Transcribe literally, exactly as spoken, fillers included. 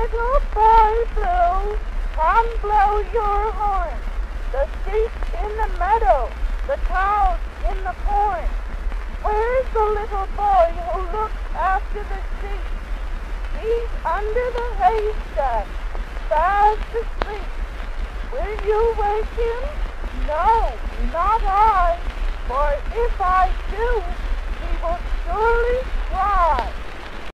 little boy blue, come blow your horn. The sheep's in the meadow, the cow's in the corn. Where's the little boy who looks after the sheep? He's under the haystack, fast asleep. Will you wake him? No, not I, for if I do, he will surely cry.